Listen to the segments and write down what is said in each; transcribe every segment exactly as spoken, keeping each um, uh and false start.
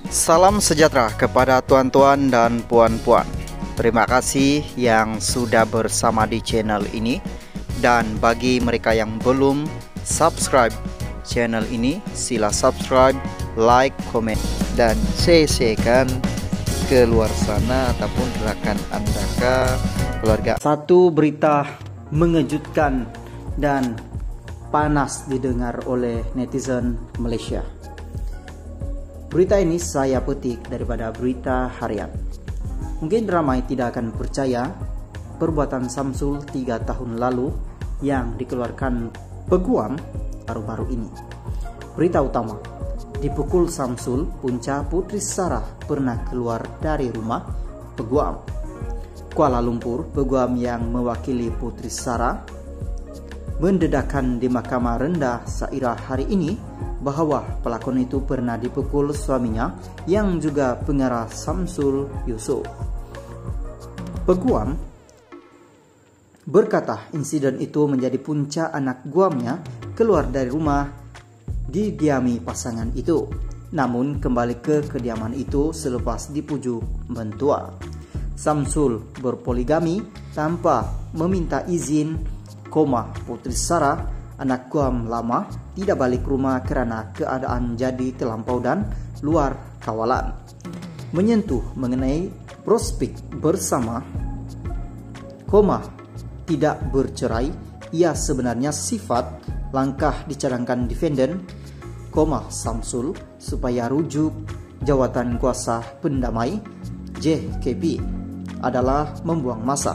Salam sejahtera kepada tuan-tuan dan puan-puan. Terima kasih yang sudah bersama di channel ini. Dan bagi mereka yang belum subscribe channel ini, sila subscribe, like, komen, dan share-kan ke luar sana ataupun rekan anda ke keluarga. Satu berita mengejutkan dan panas didengar oleh netizen Malaysia. Berita ini saya petik daripada Berita Harian. Mungkin ramai tidak akan percaya perbuatan Samsul tiga tahun lalu yang dikeluarkan peguam baru-baru ini. Berita utama, dipukul Samsul, punca Putri Sarah pernah keluar dari rumah peguam. Kuala Lumpur, peguam yang mewakili Putri Sarah mendedakan di Mahkamah Rendah Sairah hari ini bahwa pelakon itu pernah dipukul suaminya yang juga pengarah Samsul Yusof. Peguam berkata insiden itu menjadi punca anak guamnya keluar dari rumah didiami pasangan itu, namun kembali ke kediaman itu selepas dipujuk mentua. Samsul berpoligami tanpa meminta izin, koma Putri Sarah, anak guam lama, tidak balik rumah kerana keadaan jadi terlampau dan luar kawalan. Menyentuh mengenai prospek bersama, koma tidak bercerai, ia sebenarnya sifat langkah dicadangkan defendant, koma Samsul supaya rujuk jawatan kuasa pendamai J K P adalah membuang masa.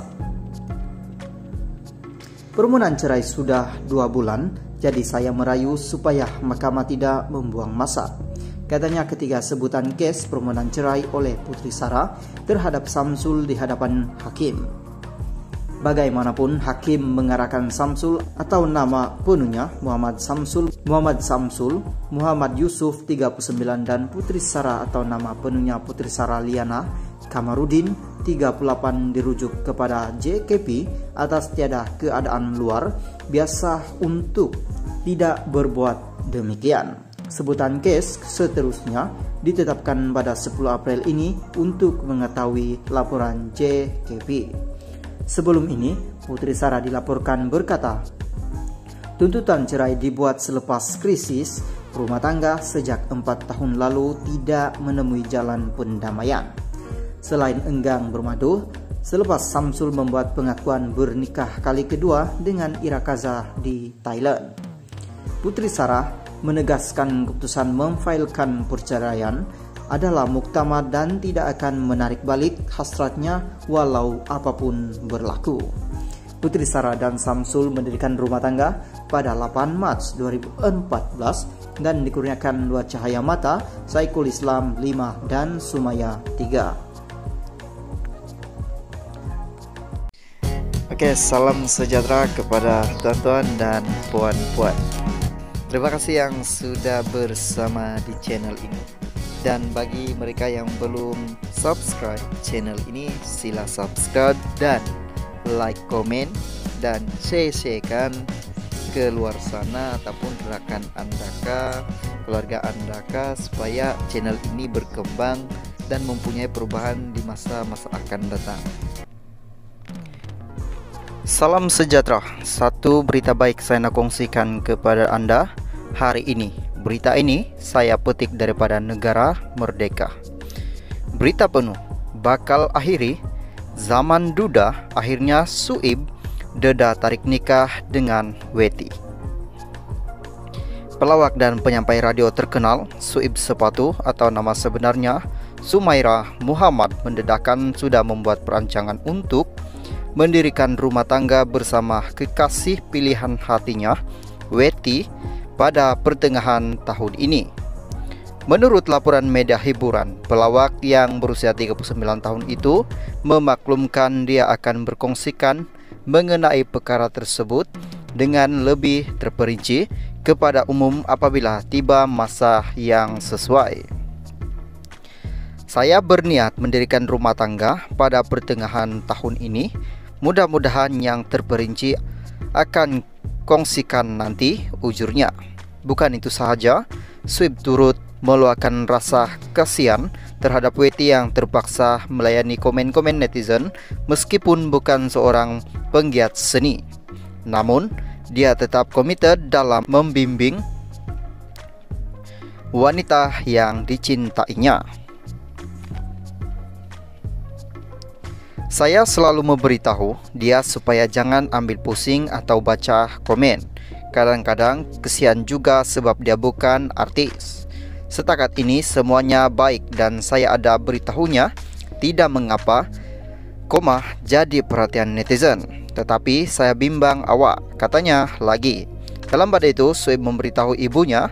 Permohonan cerai sudah dua bulan, jadi saya merayu supaya mahkamah tidak membuang masa, katanya ketika sebutan kes permohonan cerai oleh Putri Sarah terhadap Samsul di hadapan hakim. Bagaimanapun, hakim mengarahkan Samsul atau nama penuhnya Muhammad Samsul, Muhammad Samsul, Muhammad Yusof tiga puluh sembilan dan Putri Sarah atau nama penuhnya Putri Sarah Liana Kamarudin tiga puluh delapan dirujuk kepada J K P atas tiada keadaan luar biasa untuk tidak berbuat demikian. Sebutan kes seterusnya ditetapkan pada sepuluh April ini untuk mengetahui laporan J K P. Sebelum ini, Putri Sarah dilaporkan berkata, tuntutan cerai dibuat selepas krisis rumah tangga sejak empat tahun lalu tidak menemui jalan pendamaian. Selain enggang bermadu, selepas Samsul membuat pengakuan bernikah kali kedua dengan Ira Kaza di Thailand. Putri Sarah menegaskan keputusan memfailkan perceraian adalah muktamad dan tidak akan menarik balik hasratnya walau apapun berlaku. Putri Sarah dan Samsul mendirikan rumah tangga pada delapan Mac dua ribu empat belas dan dikurniakan dua cahaya mata, Saiful Islam lima dan Sumaya tiga. Oke, salam sejahtera kepada tuan-tuan dan puan-puan. Terima kasih yang sudah bersama di channel ini. Dan bagi mereka yang belum subscribe channel ini, sila subscribe dan like, komen, dan share-kan ke luar sana ataupun rekan anda ke keluarga anda ke supaya channel ini berkembang dan mempunyai perubahan di masa-masa akan datang. Salam sejahtera. Satu berita baik saya nak kongsikan kepada anda hari ini. Berita ini saya petik daripada Negara Merdeka. Berita penuh, bakal akhiri zaman duda, akhirnya Suib deda tarik nikah dengan Weti. Pelawak dan penyampai radio terkenal Suib Sepatu atau nama sebenarnya Sumaira Muhammad mendedakan sudah membuat perancangan untuk mendirikan rumah tangga bersama kekasih pilihan hatinya, Weti, pada pertengahan tahun ini. Menurut laporan media hiburan, pelawak yang berusia tiga puluh sembilan tahun itu memaklumkan dia akan berkongsikan mengenai perkara tersebut dengan lebih terperinci kepada umum apabila tiba masa yang sesuai. Saya berniat mendirikan rumah tangga pada pertengahan tahun ini. Mudah-mudahan yang terperinci akan kongsikan nanti, ujurnya. Bukan itu sahaja, Suib turut meluahkan rasa kasihan terhadap Weti yang terpaksa melayani komen-komen netizen meskipun bukan seorang penggiat seni. Namun, dia tetap komited dalam membimbing wanita yang dicintainya. Saya selalu memberitahu dia supaya jangan ambil pusing atau baca komen. Kadang-kadang kesian juga sebab dia bukan artis. Setakat ini semuanya baik dan saya ada beritahunya tidak mengapa, koma jadi perhatian netizen. Tetapi saya bimbang awak, katanya lagi. Dalam pada itu, Sueb memberitahu ibunya,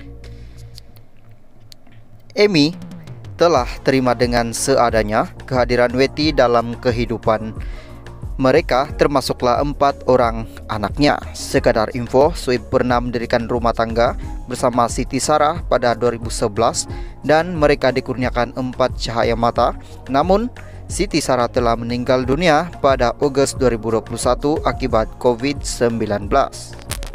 Amy telah terima dengan seadanya kehadiran Weti dalam kehidupan mereka, termasuklah empat orang anaknya. Sekadar info, Sueb pernah mendirikan rumah tangga bersama Siti Sarah pada dua ribu sebelas dan mereka dikurniakan empat cahaya mata. Namun, Siti Sarah telah meninggal dunia pada Agustus dua ribu dua puluh satu akibat covid sembilan belas.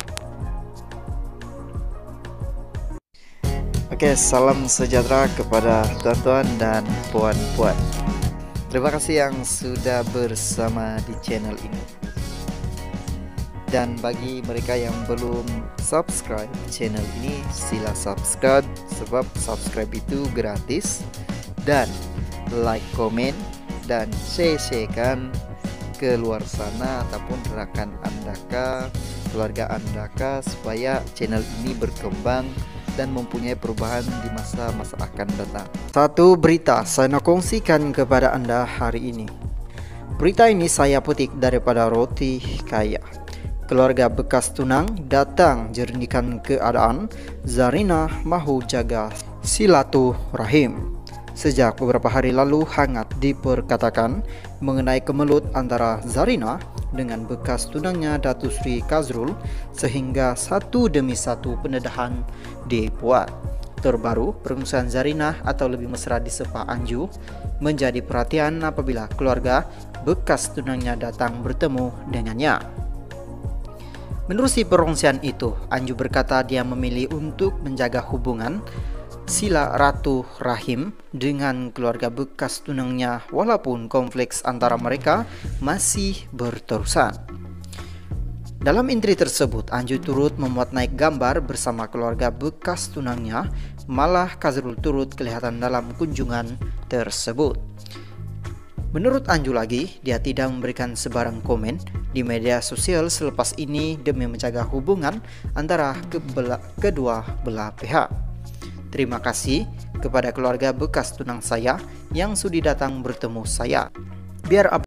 Oke, salam sejahtera kepada tuan-tuan dan puan-puan. Terima kasih yang sudah bersama di channel ini. Dan bagi mereka yang belum subscribe channel ini, sila subscribe sebab subscribe itu gratis. Dan like, komen, dan share-sharekan ke luar sana ataupun rekan Anda kah, keluarga Anda kah, supaya channel ini berkembang dan mempunyai perubahan di masa-masa akan datang. Satu berita saya nak kongsikan kepada Anda hari ini. Berita ini saya petik daripada Roti Kaya. Keluarga bekas tunang datang jernihkan keadaan. Zarina mahu jaga silaturahim. Sejak beberapa hari lalu hangat diperkatakan mengenai kemelut antara Zarina dengan bekas tunangnya Datuk Seri Kazrul, sehingga satu demi satu pendedahan dibuat. Terbaru, permusuhan Zarina atau lebih mesra disapa Anju menjadi perhatian apabila keluarga bekas tunangnya datang bertemu dengannya. Menerusi perongsian itu, Anju berkata dia memilih untuk menjaga hubungan sila ratu rahim dengan keluarga bekas tunangnya walaupun konflik antara mereka masih berterusan. Dalam intri tersebut, Anju turut memuat naik gambar bersama keluarga bekas tunangnya, malah Kazrul turut kelihatan dalam kunjungan tersebut. Menurut Anju lagi, dia tidak memberikan sebarang komen di media sosial selepas ini demi menjaga hubungan antara kebela- kedua belah pihak. Terima kasih kepada keluarga bekas tunang saya yang sudi datang bertemu saya. Biar apa